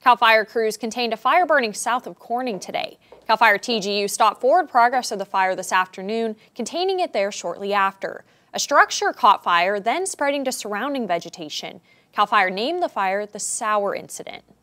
CAL FIRE crews contained a fire burning south of Corning today. CAL FIRE TGU stopped forward progress of the fire this afternoon, containing it there shortly after. A structure caught fire, then spreading to surrounding vegetation. CAL FIRE named the fire the Sour Incident.